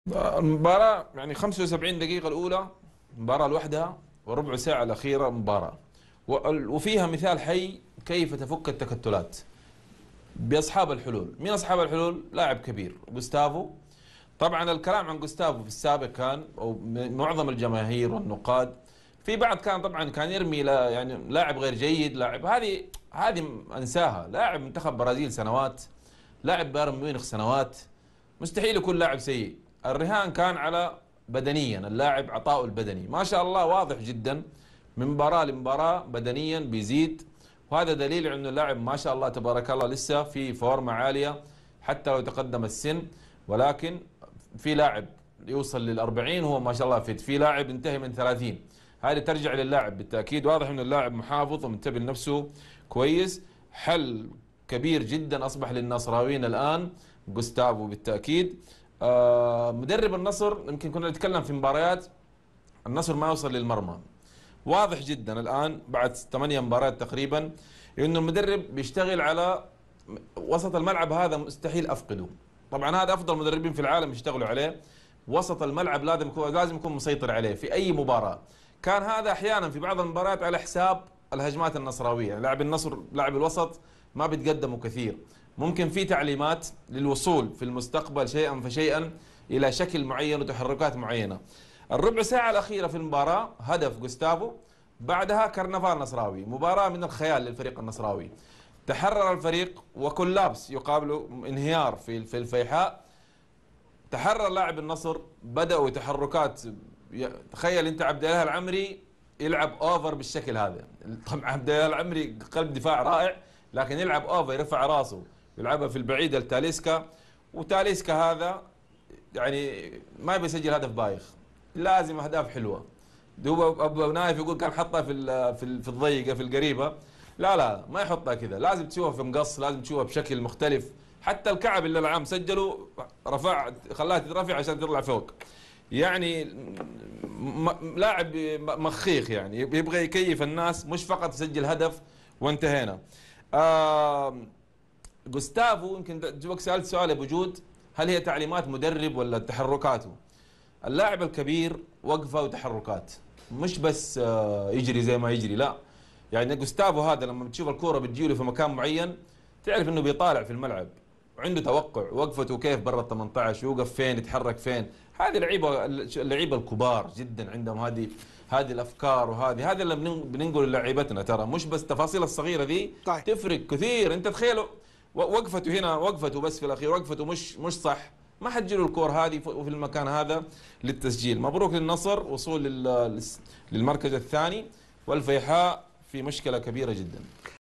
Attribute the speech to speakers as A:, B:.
A: المباراة يعني 75 دقيقة الأولى مباراة لوحدها، وربع ساعة الأخيرة مباراة. وفيها مثال حي كيف تفك التكتلات بأصحاب الحلول. مين أصحاب الحلول؟ لاعب كبير جوستافو. طبعا الكلام عن جوستافو في السابق كان، أو معظم الجماهير والنقاد، في بعض كان طبعا كان يرمي يعني لاعب غير جيد، لاعب هذه انساها. لاعب منتخب برازيل سنوات، لاعب بايرن ميونخ سنوات، مستحيل يكون لاعب سيء. الرهان كان على بدنيا، اللاعب عطاؤه البدني ما شاء الله واضح جدا، من مباراة لمباراة بدنيا بيزيد. وهذا دليل على انه اللاعب ما شاء الله تبارك الله لسه في فورمة عالية حتى لو تقدم السن. ولكن في لاعب يوصل لل40 وهو ما شاء الله فيت، في لاعب انتهي من 30. هذه ترجع للاعب بالتأكيد. واضح انه اللاعب محافظ ومنتبه لنفسه كويس. حل كبير جدا اصبح للنصراويين الان جوستافو بالتأكيد. مدرب النصر، يمكن كنا نتكلم في مباريات النصر ما يوصل للمرمى. واضح جدا الآن بعد 8 مباريات تقريبا انه المدرب بيشتغل على وسط الملعب. هذا مستحيل افقده. طبعا هذا افضل مدربين في العالم يشتغلوا عليه. وسط الملعب لازم يكون مسيطر عليه في اي مباراة. كان هذا احيانا في بعض المباريات على حساب الهجمات النصراوية. يعني لاعب النصر، لاعب الوسط ما بيتقدموا كثير. ممكن في تعليمات للوصول في المستقبل شيئا فشيئا الى شكل معين وتحركات معينة. الربع ساعة الأخيرة في المباراة هدف جوستافو، بعدها كرنفال نصراوي، مباراة من الخيال للفريق النصراوي. تحرر الفريق وكولابس يقابله انهيار في الفيحاء. تحرر لاعب النصر، بدأوا تحركات. تخيل انت عبد الله العمري يلعب اوفر بالشكل هذا. طبعا عبد الله العمري قلب دفاع رائع، لكن يلعب اوفر، يرفع راسه يلعبها في البعيدة لتاليسكا. وتاليسكا هذا يعني ما بيسجل هدف بايخ، لازم اهداف حلوه. دوب ابو نايف يقول كان حطها في الضيقه في القريبه. لا ما يحطها كذا، لازم تشوفها في مقص، لازم تشوفها بشكل مختلف. حتى الكعب اللي العام سجلوا خلاها تترفع عشان تطلع فوق. يعني لاعب مخيخ، يعني يبغى يكيف الناس مش فقط يسجل هدف وانتهينا. جوستافو يمكن دوبك سألت سؤال يا بوجود، هل هي تعليمات مدرب ولا تحركاته؟ اللاعب الكبير وقفه وتحركات، مش بس يجري زي ما يجري، لا. يعني جوستافو هذا لما بتشوف الكوره بتجيله في مكان معين تعرف انه بيطالع في الملعب، وعنده توقع. وقفته كيف برا ال 18، يوقف فين، يتحرك فين. هذه اللعيبه الكبار جدا عندهم هذه الافكار. وهذه اللي بننقل للاعيبتنا، ترى مش بس التفاصيل الصغيره ذي
B: طيب.
A: تفرق كثير. انت تخيلوا وقفته هنا، وقفته بس في الاخير وقفته مش صح، ما حتجيله الكور هذه في المكان هذا للتسجيل. مبروك للنصر وصول للمركز الثاني، والفيحاء في مشكلة كبيرة جدا.